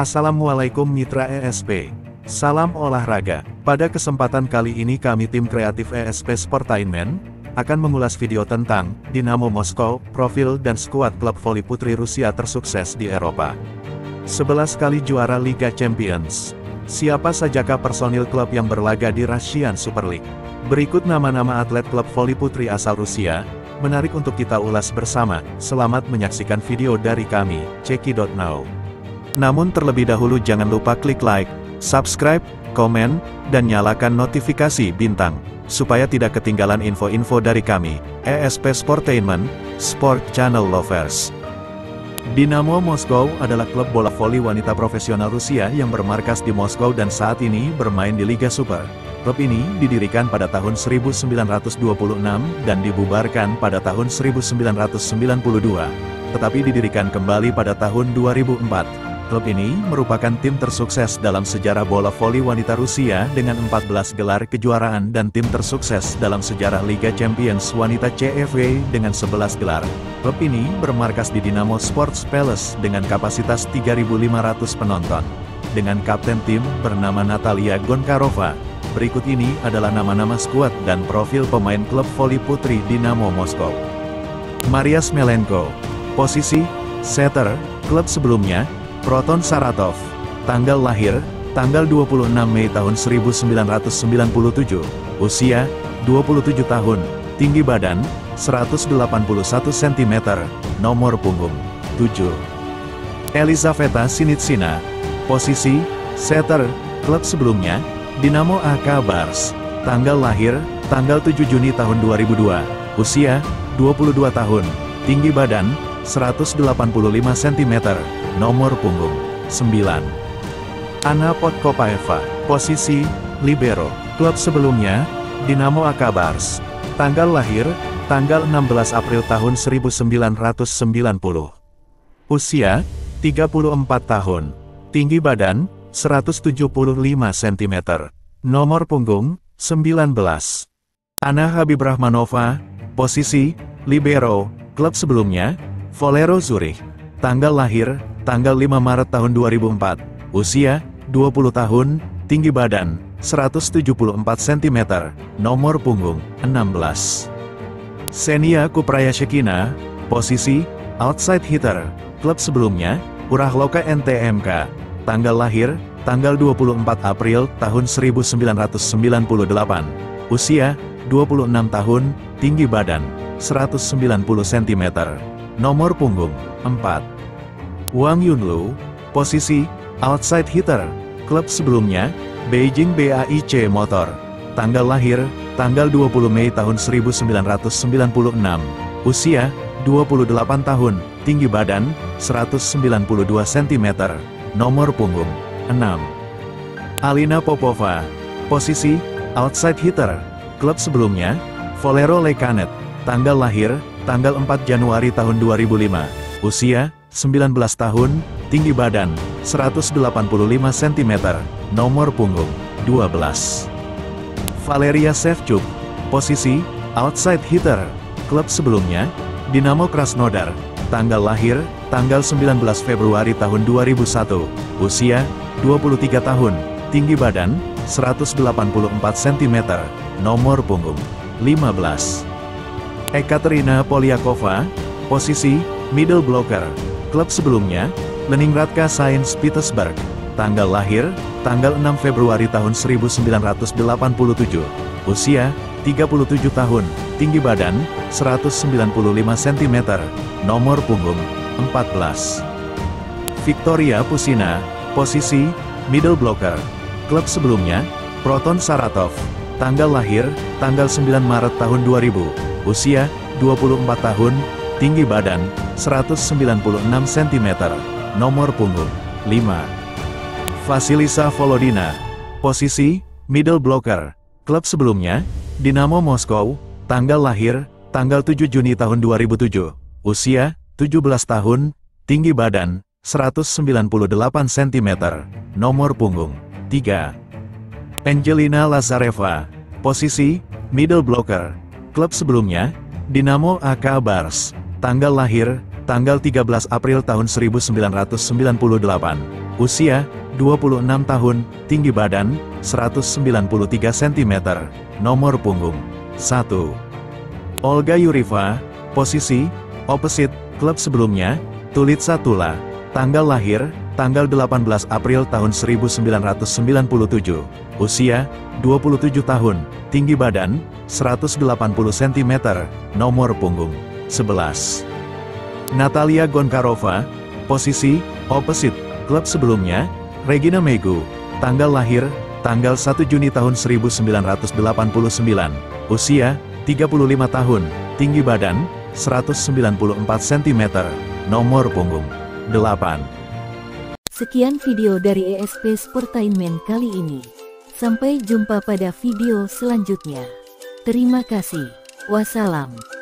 Assalamualaikum mitra ESP. Salam olahraga. Pada kesempatan kali ini kami tim kreatif ESP Sportainment akan mengulas video tentang Dinamo Moskow, profil dan skuad klub voli putri Rusia tersukses di Eropa. 11 kali juara Liga Champions. Siapa sajakah personil klub yang berlaga di Russian Super League? Berikut nama-nama atlet klub voli putri asal Rusia, menarik untuk kita ulas bersama. Selamat menyaksikan video dari kami, Ceki.now. Namun terlebih dahulu jangan lupa klik like, subscribe, komen, dan nyalakan notifikasi bintang, supaya tidak ketinggalan info-info dari kami, ESP Sportainment, Sport Channel Lovers. Dinamo Moskow adalah klub bola voli wanita profesional Rusia yang bermarkas di Moskow dan saat ini bermain di Liga Super. Klub ini didirikan pada tahun 1926 dan dibubarkan pada tahun 1992, tetapi didirikan kembali pada tahun 2004. Klub ini merupakan tim tersukses dalam sejarah bola voli wanita Rusia dengan 14 gelar kejuaraan dan tim tersukses dalam sejarah Liga Champions wanita CFW dengan 11 gelar. Klub ini bermarkas di Dinamo Sports Palace dengan kapasitas 3.500 penonton. Dengan kapten tim bernama Natalia Gonkarova. Berikut ini adalah nama-nama skuad dan profil pemain klub voli putri Dinamo Moskow. Maria Smelenko. Posisi setter. Klub sebelumnya Proton Saratov. Tanggal lahir, tanggal 26 Mei tahun 1997. Usia, 27 tahun. Tinggi badan, 181 cm. Nomor punggung, 7. Elizaveta Sinitsina. Posisi, setter. Klub sebelumnya, Dinamo AK Bars. Tanggal lahir, tanggal 7 Juni tahun 2002. Usia, 22 tahun. Tinggi badan, 185 cm. Nomor punggung, 9. Anna Podkopaeva. Posisi, libero. Klub sebelumnya, Dinamo AK Bars. Tanggal lahir, tanggal 16 April tahun 1990. Usia, 34 tahun. Tinggi badan, 175 cm. Nomor punggung, 19. Anna Habibrahmanova. Posisi, libero. Klub sebelumnya, Volero Zurich. Tanggal lahir, tanggal 5 Maret tahun 2004. Usia, 20 tahun. Tinggi badan, 174 cm. Nomor punggung, 16. Ksenia Kuprayashekina. Posisi, outside hitter. Klub sebelumnya, Urahloka NTMK. Tanggal lahir, tanggal 24 April tahun 1998. Usia, 26 tahun. Tinggi badan, 190 cm. Nomor punggung, 4. Wang Yunlu. Posisi, outside hitter. Klub sebelumnya, Beijing BAIC Motor. Tanggal lahir, tanggal 20 Mei tahun 1996. Usia, 28 tahun. Tinggi badan, 192 cm. Nomor punggung, 6. Alina Popova. Posisi, outside hitter. Klub sebelumnya, Volero Lekanet. Tanggal lahir, tanggal 4 Januari tahun 2005. Usia, 19 tahun. Tinggi badan, 185 cm. Nomor punggung, 12. Valeria Shevchuk. Posisi, outside hitter. Klub sebelumnya, Dinamo Krasnodar. Tanggal lahir, tanggal 19 Februari tahun 2001. Usia, 23 tahun. Tinggi badan, 184 cm. Nomor punggung, 15. Ekaterina Polyakova. Posisi, middle blocker. Klub sebelumnya, Leningradka Saints Petersburg. Tanggal lahir, tanggal 6 Februari tahun 1987. Usia, 37 tahun. Tinggi badan, 195 cm. Nomor punggung, 14. Victoria Pusina. Posisi, middle blocker. Klub sebelumnya, Proton Saratov. Tanggal lahir, tanggal 9 Maret tahun 2000. Usia, 24 tahun. Tinggi badan, 196 cm. Nomor punggung, 5. Vasilisa Volodina. Posisi, middle blocker. Klub sebelumnya, Dinamo Moskow. Tanggal lahir, tanggal 7 Juni tahun 2007. Usia, 17 tahun. Tinggi badan, 198 cm. Nomor punggung, 3. Angelina Lazareva. Posisi, middle blocker. Klub sebelumnya, Dinamo AK Bars. Tanggal lahir, tanggal 13 April tahun 1998. Usia, 26 tahun, tinggi badan, 193 cm, nomor punggung, 1. Olga Yurieva, posisi, opposite, klub sebelumnya, Tulitsa Tula, tanggal lahir, tanggal 18 April tahun 1997, usia, 27 tahun, tinggi badan, 180 cm, nomor punggung, 11. Natalia Gonkarova, posisi, opposite, klub sebelumnya, Regina Megu, tanggal lahir, tanggal 1 Juni tahun 1989, usia, 35 tahun, tinggi badan, 194 cm, nomor punggung, 8. Sekian video dari ESP Sportainment kali ini. Sampai jumpa pada video selanjutnya. Terima kasih. Wassalam.